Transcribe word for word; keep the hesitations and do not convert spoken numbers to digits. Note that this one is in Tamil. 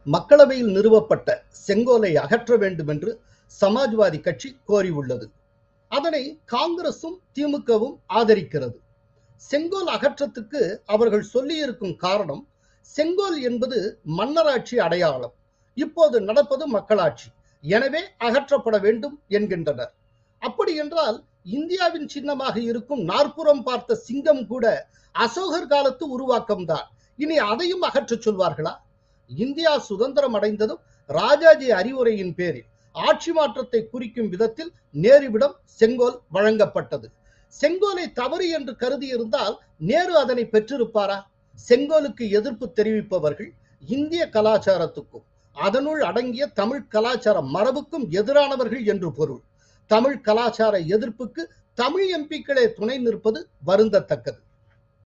மக்களவையில் நிறுவப்பட்ட செங்கோலை அகற்ற வேண்டும் என்று சமாஜ்வாதி கட்சி கோரியுள்ளது. அதனை காங்கிரசும் திமுகவும் ஆதரிக்கிறது. செங்கோல் அகற்றத்துக்கு அவர்கள் சொல்லியிருக்கும் காரணம், செங்கோல் என்பது மன்னராட்சி அடையாளம், இப்போது நடப்பது மக்களாட்சி, எனவே அகற்றப்பட வேண்டும் என்கின்றனர். அப்படி என்றால் இந்தியாவின் சின்னமாக இருக்கும் நாற்புறம் பார்த்த சிங்கம் கூட அசோகர் காலத்து உருவாக்கம்தான். இனி அதையும் அகற்ற சொல்வார்களா? இந்தியா சுதந்திரம் அடைந்ததும் ராஜாஜி அறிவுரையின் பேரில் ஆட்சி மாற்றத்தை குறிக்கும் விதத்தில் நேருவிடம் செங்கோல் வழங்கப்பட்டது. செங்கோலை தவறு என்று கருதி இருந்தால் நேரு அதனை பெற்றிருப்பாரா? செங்கோலுக்கு எதிர்ப்பு தெரிவிப்பவர்கள் இந்திய கலாச்சாரத்துக்கும் அதனுள் அடங்கிய தமிழ் கலாச்சார மரபுக்கும் எதிரானவர்கள் என்று பொருள். தமிழ் கலாச்சார எதிர்ப்புக்கு தமிழ் எம்பிக்களே துணை நிற்பது வருந்தத்தக்கது.